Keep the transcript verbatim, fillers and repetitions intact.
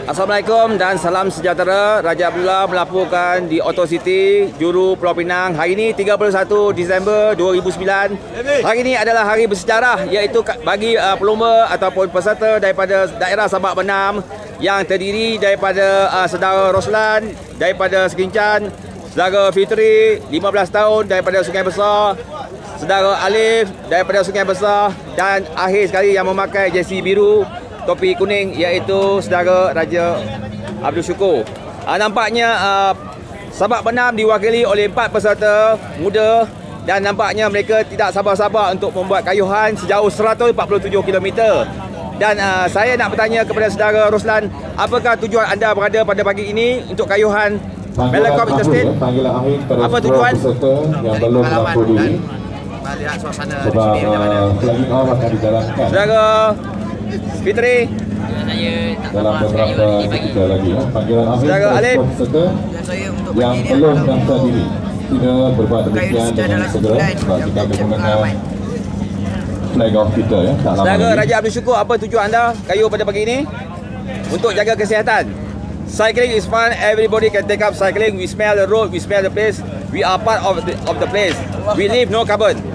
Assalamualaikum dan salam sejahtera. Raja Abdullah melaporkan di Auto City, Juru Pulau Pinang. Hari ini tiga puluh satu Disember dua ribu sembilan. Hari ini adalah hari bersejarah, iaitu bagi uh, pelumba ataupun peserta daripada daerah Sabak Benam yang terdiri daripada uh, saudara Roslan daripada Sekincan, saudara Fitri lima belas tahun daripada Sungai Besar, saudara Alif daripada Sungai Besar, dan akhir sekali yang memakai jersey biru topi kuning iaitu saudara Raja Abdul Syukur. Uh, nampaknya uh, Sabak Benam diwakili oleh empat peserta muda dan nampaknya mereka tidak sabar-sabar untuk membuat kayuhan sejauh seratus empat puluh tujuh kilometer. Dan uh, saya nak bertanya kepada saudara Roslan, apakah tujuan anda berada pada pagi ini untuk kayuhan Melakop Interstate? Apa tujuan? Yang belum melapor diri. Melihat suasana Sebab uh, flagging off akan dijalankan. Saudara Fitri, saya tak dalam beberapa ketika lagi ya. Panggilan akhir Saudara Alif, peserta saya untuk yang berdiri belum adalah daftar diri sila berbuat demikian Kayu dengan dalam segera bulan sebab yang kita akan menjadi mendengar pengalaman. flag off kita ya. Tak lama saudara lagi. Raja Abdul Syukur, apa tujuan anda kayu pada pagi ini? Untuk jaga kesihatan. Cycling is fun, everybody can take up cycling. We smell the road, we smell the place. We are part of the, of the place. We leave no carbon.